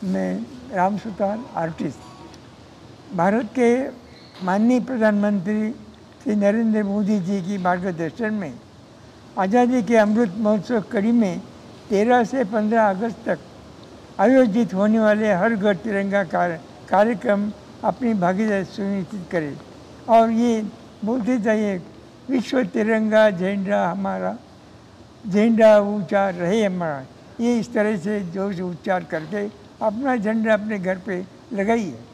मैं राम सुतार आर्टिस्ट। भारत के माननीय प्रधानमंत्री श्री नरेंद्र मोदी जी की मार्गदर्शन में आज़ादी के अमृत महोत्सव कड़ी में 13 से 15 अगस्त तक आयोजित होने वाले हर घर तिरंगा कार्यक्रम अपनी भागीदारी सुनिश्चित करे और ये बोलते चाहिए, विश्व तिरंगा झंडा हमारा, झंडा ऊंचा रहे हमारा। ये इस तरह से जोश उच्चार करके अपना झंडा अपने घर पे लगाइए।